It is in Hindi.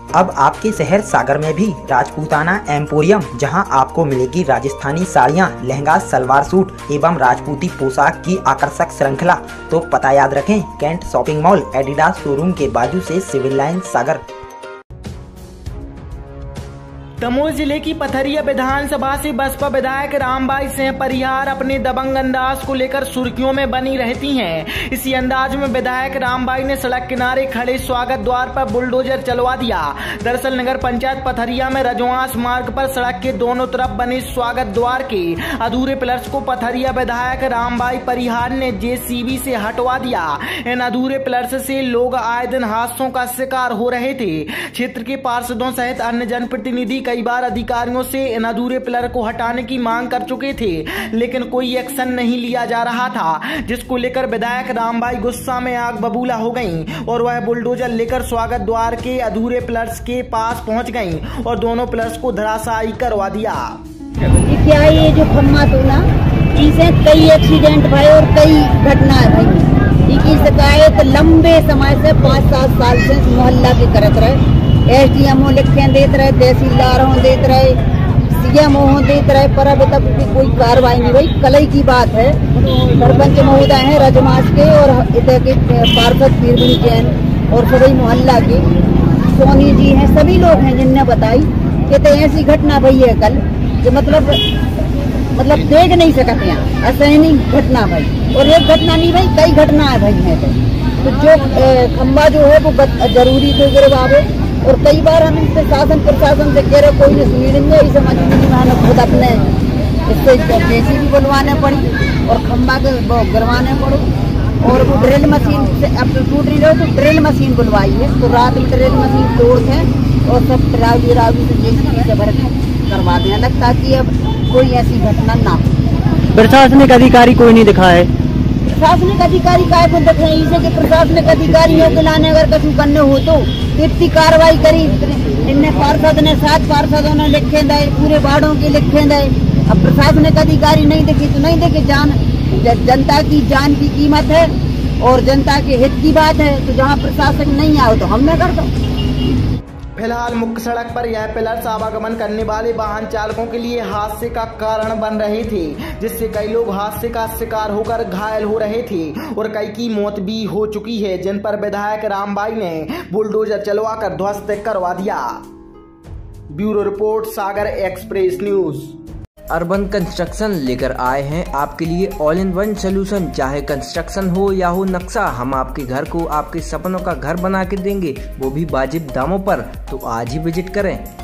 अब आपके शहर सागर में भी राजपूताना एम्पोरियम, जहां आपको मिलेगी राजस्थानी साड़ियां, लहंगा, सलवार सूट एवं राजपूती पोशाक की आकर्षक श्रृंखला। तो पता याद रखें, Cantt shopping mall, Adidas showroom के बाजू से सिविल लाइन सागर। दमोह जिले की पथरिया विधानसभा से बसपा विधायक रामबाई सिंह परिहार अपने दबंग अंदाज को लेकर सुर्खियों में बनी रहती हैं। इसी अंदाज में विधायक रामबाई ने सड़क किनारे खड़े स्वागत द्वार पर बुलडोजर चलवा दिया। दरअसल नगर पंचायत पथरिया में रजवास मार्ग पर सड़क के दोनों तरफ बने स्वागत द्वार के अधूरे पिलर्स को पथरिया विधायक रामबाई परिहार ने जेसीबी से हटवा दिया। इन अधूरे पिलर्स से लोग आए दिन हादसों का शिकार हो रहे थे। क्षेत्र के पार्षदों सहित अन्य जनप्रतिनिधि कई बार अधिकारियों से इन अधूरे पिलर को हटाने की मांग कर चुके थे, लेकिन कोई एक्शन नहीं लिया जा रहा था, जिसको लेकर विधायक रामबाई गुस्सा में आग बबूला हो गईं और वह बुलडोजर लेकर स्वागत द्वार के अधूरे पिलर्स के पास पहुंच गईं और दोनों पिलर्स को धराशायी करवा दिया। क्या ये जो खम्मा तोला, इससे कई एक्सीडेंट भये और कई घटनाएं भई। इसकी शिकायत लंबे समय से 5-7 साल से मोहल्ला के करत रहे। SDMO लिखे देते रहे, तहसीलदार हो देते रहे, CMO हो देते रहे, पर अभी तक कोई कार्रवाई नहीं हुई। कल ही की बात है, सरपंच महोदय हैं रजमास के और इधर के पार्षद पीरबिन जैन और सभी मोहल्ला के सोनी जी हैं, सभी लोग हैं जिनने बताई कि तो ऐसी घटना भई है कल, जो मतलब देख नहीं सकते हैं, असहनीय घटना भाई। और एक घटना नहीं भाई, कई घटनाएं भाई हैं। तो जो खम्बा जो है वो जरूरी तो गिरवावे, और कई बार हम इससे शासन प्रशासन से कह रहे कोई नहीं सुनी नहीं है। इस समझ में मैंने खुद अपने इससे जेसीबी बुलवाने पड़ी और खम्बा के गिरवाने पड़े, और वो ड्रिल मशीन से अब तो टूट रही तो ड्रिल मशीन बुलवाई है। तो रात में ड्रिल मशीन तोड़ के और सब रावी से जेसीबी से भर करवा दें अलग, ताकि अब कोई ऐसी घटना ना हो। प्रशासनिक अधिकारी कोई नहीं दिखा है। प्रशासनिक अधिकारी काय को देखे, इसे के प्रशासनिक अधिकारियों के लाने अगर कछु करने हो तो इतनी कार्रवाई करी। इनने पार्षद ने 7 पार्षदों ने लिखे दे, पूरे वार्डों के लिखे दे। अब प्रशासनिक अधिकारी नहीं देखे तो नहीं देखे। जनता की जान की कीमत है और जनता के हित की बात है, तो जहाँ प्रशासन नहीं आओ तो हम न कर दो। फिलहाल मुख्य सड़क पर यह पिलर्स आवागमन करने वाले वाहन चालकों के लिए हादसे का कारण बन रहे थे, जिससे कई लोग हादसे का शिकार होकर घायल हो रहे थे और कई की मौत भी हो चुकी है, जिन पर विधायक रामबाई ने बुलडोजर चलवाकर ध्वस्त करवा दिया। Bureau report, Sagar express news. Urban construction लेकर आए हैं आपके लिए ऑल इन वन सोल्यूशन। चाहे कंस्ट्रक्शन हो या हो नक्शा, हम आपके घर को आपके सपनों का घर बना के देंगे, वो भी वाजिब दामों पर। तो आज ही विजिट करें।